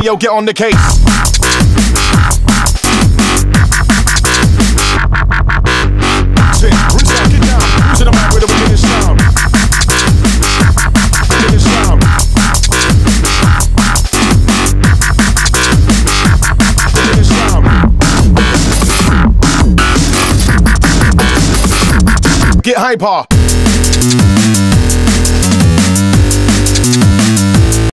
yo, get on the case. Get down. Who's in the mic with a beginning sound? Beginning sound. Beginning sound. Get hyper.